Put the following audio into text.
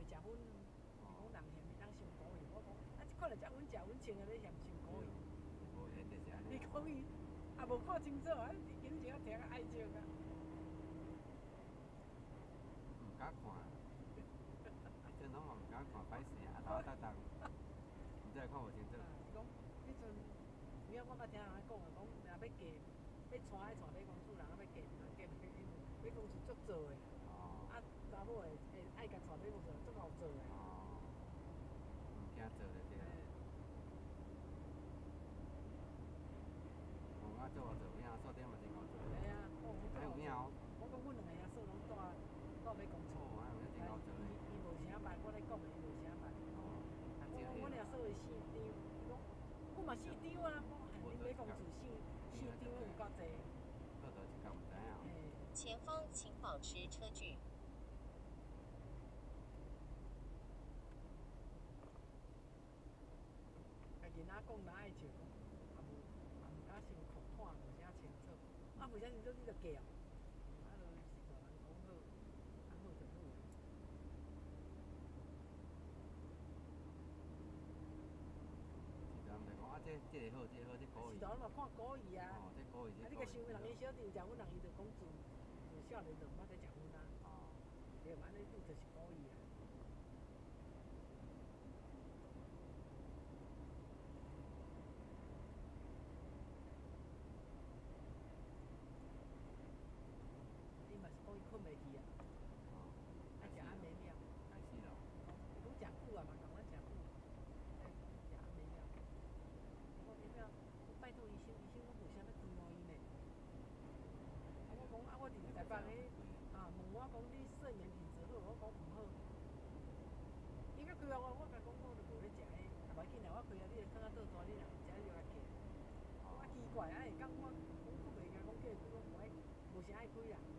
食薰，讲人嫌人伤古意。我讲啊，即看来遮阮食阮穿的咧嫌伤古意。 无闲就是安尼。 你讲伊也无看清楚啊，紧张听爱笑啊。 唔敢看，迄阵拢嘛唔敢看，歹势啊，头搭档，唔知看无清楚。 讲迄阵，因为我捌听人讲啊，讲若要嫁，要娶爱娶马公主人，啊要嫁，马公主足做的。啊，查某会爱甲娶马公主，足好做的。 唔惊做就对啦。我做好做，有影数点嘛真好做。 系啊， 还有影哦。 我讲阮两个阿嫂拢住马公主。 哦，还有影真好做。 伊无啥捌，我咧讲的伊无啥捌。我俩说的四张，伊讲我嘛四张啊，我喊恁马公主四张有够济。 好多一间唔知影。 前方请保持车距。 家己哪讲哪爱笑，也无敢伤看无啥清楚，啊无啥清楚你就嫁哦，啊就是大人讲好，啊好就好。 是毋是讲啊？这个好，这个好，这古意。 是嘛看古意啊。 哦，这古意。 啊，你个想人个小弟，食阮人伊就讲自少年就毋捌在食薰啊。哦。对嘛，安尼拄就是古意啊。嘛是讲伊困袂去啊，爱食安眠药， 爱死咯。 讲食久啊嘛，共阮食久，食安眠药。我要拜托医生，医生我无啥要追我伊呢。啊，我讲啊，我伫台北咧，问我讲你睡眠品质好，我讲毋好。伊甲开药我甲讲我就无咧食迄，啊袂紧啦，我开药你就放啊倒带，你若毋食你就来起。我奇怪啊，会讲我困袂去，讲叫伊开，我无啥爱开啦。